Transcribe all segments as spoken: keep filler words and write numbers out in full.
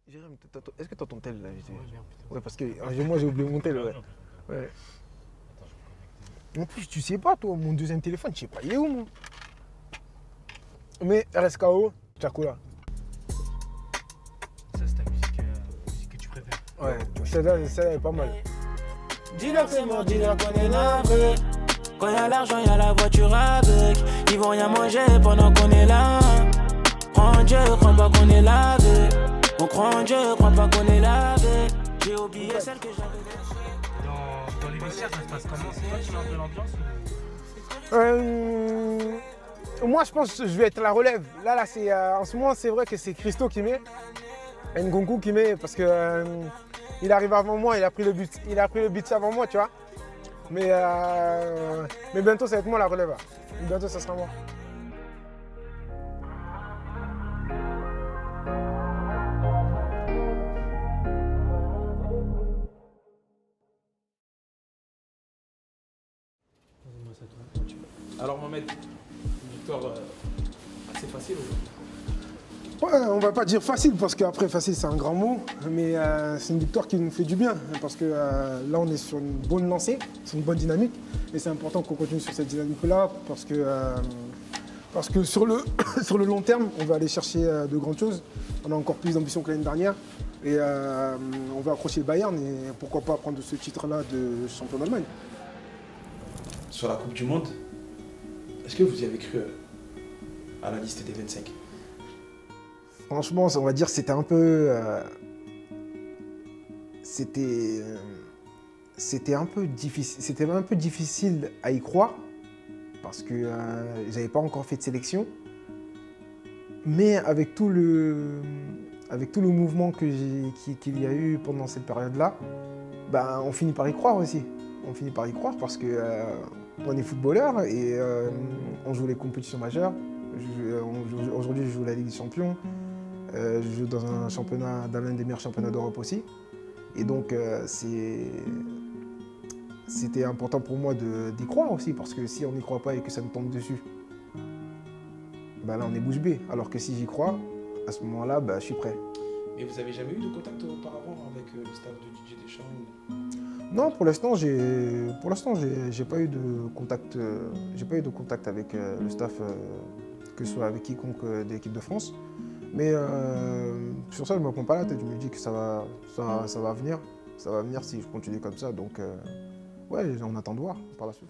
Jérém, est-ce que tu as ton tel là? Ouais, bien, ouais, parce que euh, moi j'ai oublié mon tel. Ouais. Ouais. En plus, tu sais pas, toi, mon deuxième téléphone, je sais pas, il est où, moi? Mais R S K O, Chakula. Ça, c'est ta musique, euh, musique que tu préfères? Ouais, celle-là, celle-là est pas mal. Dis-leur que c'est mort, dis-leur qu'on est navré. Quand y'a l'argent, y'a la voiture avec. Ils vont rien manger pendant qu'on est là. Crois en Dieu, crois pas qu'on est lavé. On croit en Dieu, crois pas qu'on est lavé. J'ai oublié celle que j'avais lâchée. Dans, dans les vestiaires, ça se passe comment? C'est toi qui lances de l'ambiance ou... euh, Moi, je pense que je vais être la relève. Là, là, c'est euh, en ce moment, c'est vrai que c'est Christo qui met. Ngongu qui met, parce que euh, il arrive avant moi, il a pris le but, il a pris le but avant moi, tu vois. Mais, euh, mais bientôt, ça va être moi la relève. Là. Bientôt, ça sera moi. Alors Mohamed, une victoire euh, assez facile aujourd'hui. Ouais, on va pas dire facile parce qu'après facile c'est un grand mot, mais euh, c'est une victoire qui nous fait du bien parce que euh, là on est sur une bonne lancée, c'est une bonne dynamique et c'est important qu'on continue sur cette dynamique-là parce que, euh, parce que sur, le, sur le long terme on va aller chercher euh, de grandes choses. On a encore plus d'ambition que l'année dernière et euh, on va accrocher le Bayern et pourquoi pas prendre ce titre-là de champion d'Allemagne. Sur la Coupe du Monde, est-ce que vous y avez cru à la liste des vingt-cinq? Franchement, on va dire que c'était un peu... Euh, c'était... Euh, c'était un peu difficile. C'était un peu difficile à y croire parce que euh, j'avais pas encore fait de sélection. Mais avec tout le, avec tout le mouvement que j'ai, qu'il y a eu pendant cette période-là, ben, on finit par y croire aussi. On finit par y croire parce que euh, on est footballeur et euh, on joue les compétitions majeures. Aujourd'hui, je joue la Ligue des Champions. Euh, je joue dans un championnat, dans l'un des meilleurs championnats d'Europe aussi. Et donc, euh, c'était important pour moi d'y croire aussi, parce que si on n'y croit pas et que ça me tombe dessus, ben là, on est bouche bée. Alors que si j'y crois, à ce moment-là, ben, je suis prêt. Mais vous avez jamais eu de contact auparavant avec euh, le staff de Didier Deschamps ou... Non, pour l'instant, j'ai, pour l'instant, j'ai, j'ai pas eu de contact, euh, j'ai pas eu de contact avec euh, le staff, euh, que ce soit avec quiconque euh, de l'équipe de France. Mais euh, sur ça, je ne me prends pas la tête. Je me dis que ça va, ça, ça va venir. Ça va venir si je continue comme ça. Donc, euh, ouais, on attend de voir par la suite.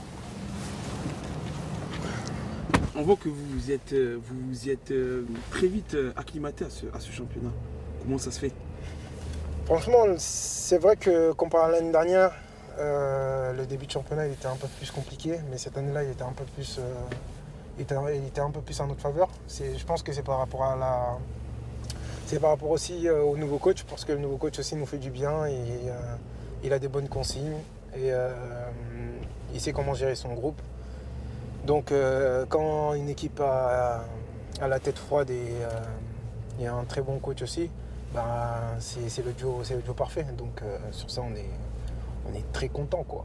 On voit que vous êtes, vous êtes très vite acclimaté à ce, à ce championnat. Comment ça se fait? Franchement, c'est vrai que comparé à l'année dernière, euh, le début de championnat il était un peu plus compliqué. Mais cette année-là, il était un peu plus... Euh, Il était, il était un peu plus en notre faveur. Je pense que c'est par rapport à la, c'est par rapport aussi euh, au nouveau coach, parce que le nouveau coach aussi nous fait du bien et euh, il a des bonnes consignes et euh, il sait comment gérer son groupe. Donc euh, quand une équipe a, a la tête froide et euh, il y a un très bon coach aussi, bah, c'est le duo, c'est le duo parfait. Donc euh, sur ça on est, on est très content quoi.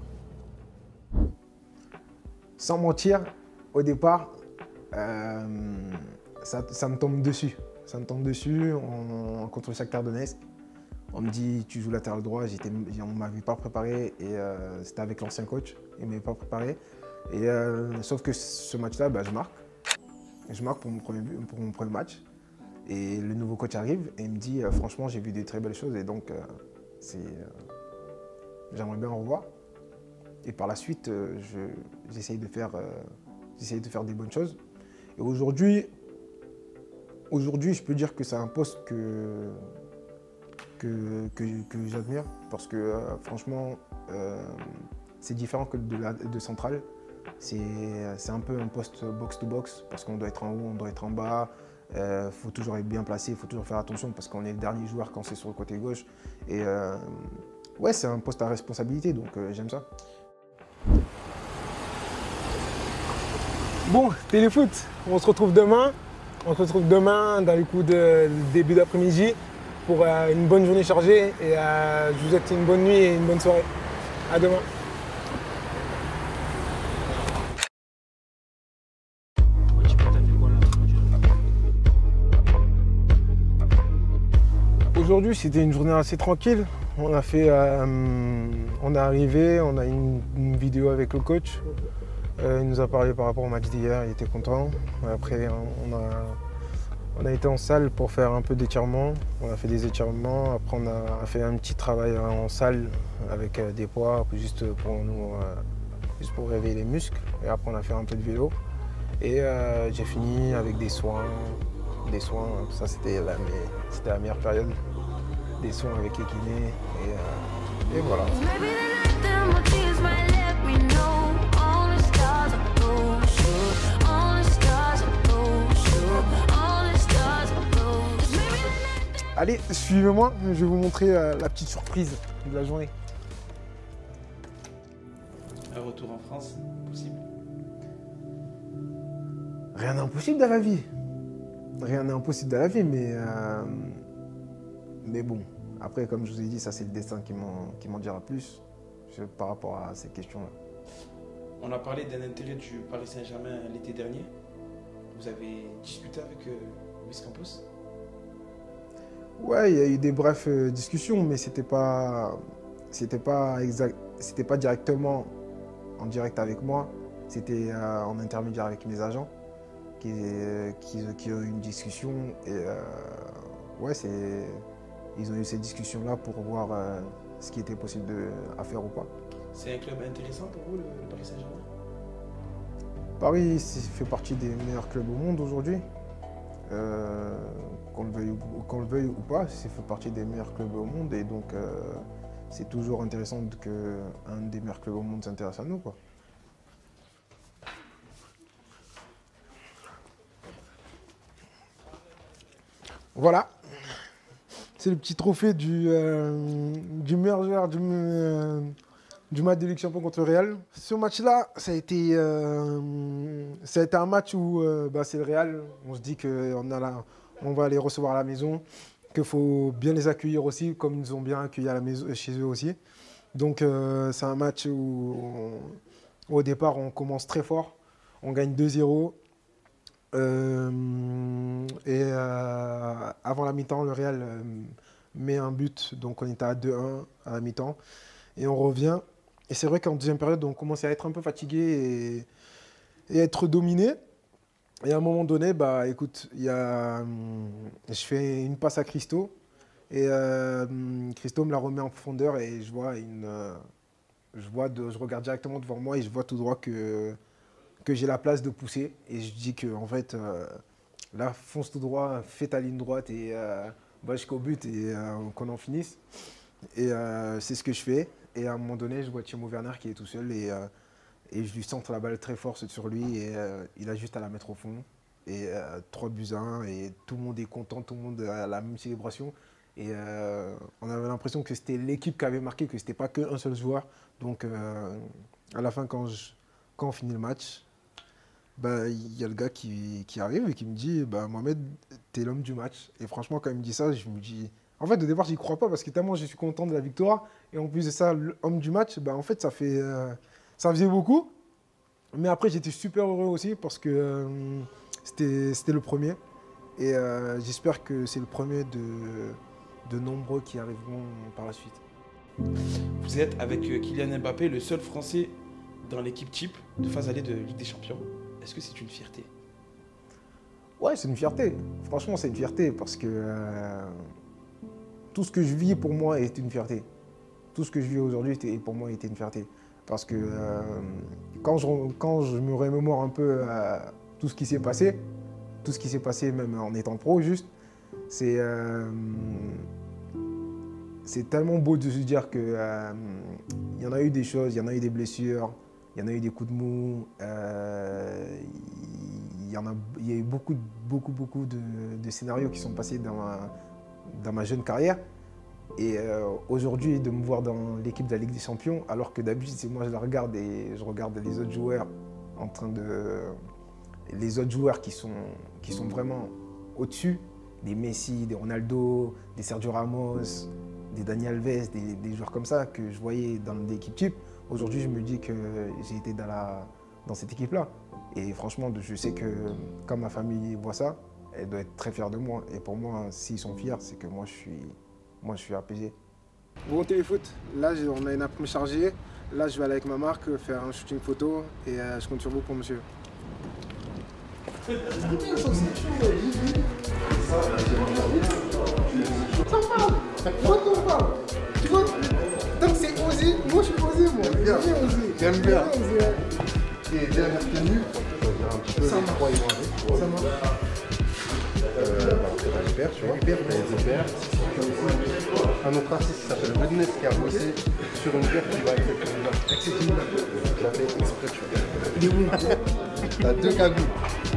Sans mentir, au départ. Euh, ça, ça me tombe dessus. Ça me tombe dessus on, contre le Shakhtar Donetsk. On me dit tu joues latéral droit. On ne m'avait pas préparé et euh, c'était avec l'ancien coach. Il ne m'avait pas préparé. Et, euh, sauf que ce match-là, bah, je marque. Je marque pour mon, premier, pour mon premier match. Et le nouveau coach arrive et il me dit euh, franchement j'ai vu des très belles choses et donc euh, euh, j'aimerais bien en revoir. Et par la suite, euh, j'essaye de faire, euh, j'essaye de faire des bonnes choses. Et aujourd'hui, aujourd'hui, je peux dire que c'est un poste que, que, que, que j'admire parce que euh, franchement, euh, c'est différent que de, la, de centrale. C'est un peu un poste box-to-box parce qu'on doit être en haut, on doit être en bas. Il euh, faut toujours être bien placé, il faut toujours faire attention parce qu'on est le dernier joueur quand c'est sur le côté gauche. Et euh, ouais, c'est un poste à responsabilité, donc euh, j'aime ça. Bon, Téléfoot, on se retrouve demain. On se retrouve demain dans le coup de début d'après-midi pour euh, une bonne journée chargée. Et euh, je vous souhaite une bonne nuit et une bonne soirée. À demain. Aujourd'hui, c'était une journée assez tranquille. On a fait, euh, on est arrivé, on a une, une vidéo avec le coach. Euh, il nous a parlé par rapport au match d'hier, il était content. Après, on a, on a été en salle pour faire un peu d'étirement. On a fait des étirements. Après, on a fait un petit travail en salle avec des poids, juste pour nous, euh, juste pour réveiller les muscles. Et après, on a fait un peu de vélo. Et euh, j'ai fini avec des soins. Des soins, ça c'était la, la meilleure période. Des soins avec les kinés. Et, euh, et voilà. Allez, suivez-moi, je vais vous montrer euh, la petite surprise de la journée. Un retour en France, possible? Rien n'est impossible dans la vie. Rien n'est impossible dans la vie, mais, euh, mais bon. Après, comme je vous ai dit, ça c'est le destin qui m'en dira plus je, par rapport à ces questions-là. On a parlé d'un intérêt du Paris Saint-Germain l'été dernier. Vous avez discuté avec euh, Luis Campos? Ouais, il y a eu des brèves euh, discussions, mais c'était pas, c'était pas exact, c'était pas directement en direct avec moi. C'était euh, en intermédiaire avec mes agents qui, qui, qui ont eu une discussion et euh, ouais, c'est, ils ont eu ces discussions-là pour voir euh, ce qui était possible de, à faire ou pas. C'est un club intéressant pour vous, le, le Paris Saint-Germain? Paris fait partie des meilleurs clubs au monde aujourd'hui. Euh, qu'on le veuille, qu'on le veuille ou pas, ça fait partie des meilleurs clubs au monde et donc euh, c'est toujours intéressant qu'un des meilleurs clubs au monde s'intéresse à nous, quoi. Voilà, c'est le petit trophée du, euh, du meilleur joueur du, euh, du match de Ligue des Champions contre le Real. Ce match-là, ça a été, euh, ça a été un match où euh, bah, c'est le Real. On se dit qu'on a la, on va les recevoir à la maison, qu'il faut bien les accueillir aussi, comme ils nous ont bien accueillis à la maison, chez eux aussi. Donc euh, c'est un match où, on, au départ, on commence très fort. On gagne deux zéro. Euh, et euh, avant la mi-temps, le Real euh, met un but, donc on était à deux un à la mi-temps. Et on revient. Et c'est vrai qu'en deuxième période, on commençait à être un peu fatigué et, et être dominé. Et à un moment donné, bah, écoute, y a, je fais une passe à Christo. Et euh, Christo me la remet en profondeur et je vois une, je vois de, je regarde directement devant moi et je vois tout droit que, que j'ai la place de pousser. Et je dis que en fait, euh, là, fonce tout droit, fais ta ligne droite et euh, va jusqu'au but et euh, qu'on en finisse. Et euh, c'est ce que je fais. Et à un moment donné, je vois Timo Werner qui est tout seul et, euh, et je lui centre la balle très fort sur lui et euh, il a juste à la mettre au fond. Et euh, trois buts à un et tout le monde est content, tout le monde a la même célébration. Et euh, on avait l'impression que c'était l'équipe qui avait marqué, que c'était pas qu'un seul joueur. Donc euh, à la fin, quand, je, quand on finit le match, bah, y a le gars qui, qui arrive et qui me dit bah, « Mohamed, t'es l'homme du match ». Et franchement, quand il me dit ça, je me dis... En fait, au départ, j'y crois pas parce que tellement je suis content de la victoire. Et en plus de ça, l'homme du match, bah, en fait, ça, fait, euh, ça faisait beaucoup. Mais après, j'étais super heureux aussi parce que euh, c'était le premier. Et euh, j'espère que c'est le premier de, de nombreux qui arriveront par la suite. Vous êtes, avec Kylian Mbappé, le seul Français dans l'équipe type de phase allée de Ligue des Champions. Est-ce que c'est une fierté? Ouais, c'est une fierté. Franchement, c'est une fierté parce que euh, tout ce que je vis pour moi est une fierté. Tout ce que je vis aujourd'hui pour moi était une fierté. Parce que euh, quand, je, quand je me remémore un peu euh, tout ce qui s'est passé, tout ce qui s'est passé même en étant pro juste, c'est euh, c'est tellement beau de se dire qu'il euh, y en a eu des choses, il y en a eu des blessures, il y en a eu des coups de mou, euh, il y, en a, il y a eu beaucoup, beaucoup, beaucoup de, de scénarios qui sont passés dans ma, dans ma jeune carrière. Et euh, aujourd'hui, de me voir dans l'équipe de la Ligue des Champions, alors que d'habitude, c'est moi je la regarde et je regarde les autres joueurs en train de... Les autres joueurs qui sont, qui sont vraiment au-dessus, des Messi, des Ronaldo, des Sergio Ramos, des Dani Alves, des, des joueurs comme ça que je voyais dans l'équipe type. Aujourd'hui, je me dis que j'ai été dans, la, dans cette équipe-là. Et franchement, je sais que quand ma famille voit ça, elle doit être très fière de moi. Et pour moi, s'ils sont fiers, c'est que moi, je suis, moi je suis apaisé. Bon téléfoot, là j'ai- on a une après chargée. Là je vais aller avec ma marque euh, faire un shooting photo et euh, je compte sur vous pour monsieur. Ça parle. Moi t'en parles. Tu vois, donc c'est osé. Moi je suis osé moi. J'aime bien. J'ai osé. J'aime bien. J'ai osé, ouais. Et dernière tenue, on va dire un petit peu Ça les marche. trois ils vont avec. Ça marche. Euh, bah, c'est la hyper, tu vois. Hyper, t'as les hyper. Un autre artiste qui s'appelle Redness qui a bossé sur une paire qui va avec cette tenue-là. Avec cette tenue-là. Je l'ai fait exprès, tu vois. Il est bon. T'as deux cagoules.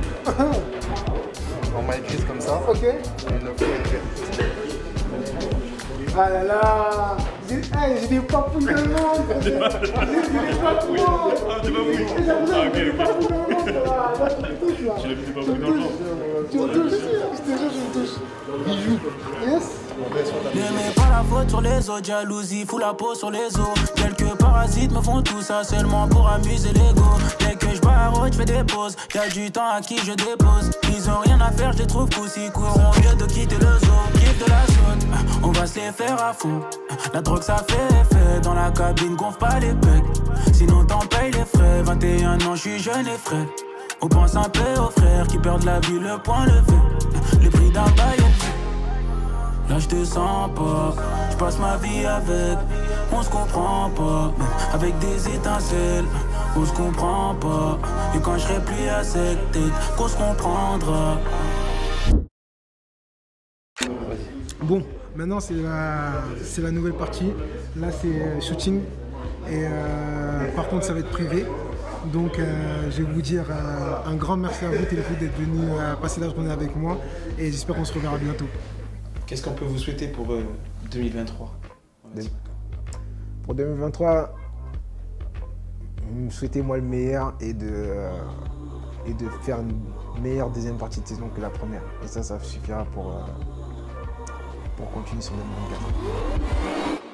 En maille grise comme ça. Ok. Et une autre hyper. Ah là là. J'ai hey, j'ai des papouilles dans le ventre. J'ai j'ai des papouilles. J'ai des papouilles dans le ventre. Là, là, tu me touches là. Tu me touches. Tu me touches. Je te jure, je me touche. Bijou. Yes. Ne mets pas la faute sur les autres, jalousie, fout la peau sur les os. Quelques parasites me font tout ça seulement pour amuser l'ego. Dès que je barre, je fais des pauses, y'a du temps à qui je dépose. Ils ont rien à faire, je les trouve coussi courants au lieu de quitter le zoo. Kiffe de la zone, on va se les faire à fond. La drogue ça fait effet, dans la cabine gonfle pas les pecs. Sinon t'en payes les frais, vingt et un ans je suis jeune et frais. On pense un peu aux frères qui perdent la vie, le point levé. Le prix d'un bail est fait. Là je te sens pas, je passe ma vie avec, on se comprend pas, même avec des étincelles, on se comprend pas, et quand je serai plus à cette tête, qu'on se comprendra. Bon, maintenant c'est la, c'est la nouvelle partie. Là c'est euh, shooting. Et euh, par contre ça va être privé. Donc euh, je vais vous dire euh, un grand merci à vous Téléfoot d'être venu euh, passer la journée avec moi. Et j'espère qu'on se reverra bientôt. Qu'est-ce qu'on peut vous souhaiter pour euh, deux mille vingt-trois? Deux- Pour deux mille vingt-trois, souhaitez-moi le meilleur et de, euh, et de faire une meilleure deuxième partie de saison que la première. Et ça, ça suffira pour, euh, pour continuer sur deux mille vingt-quatre.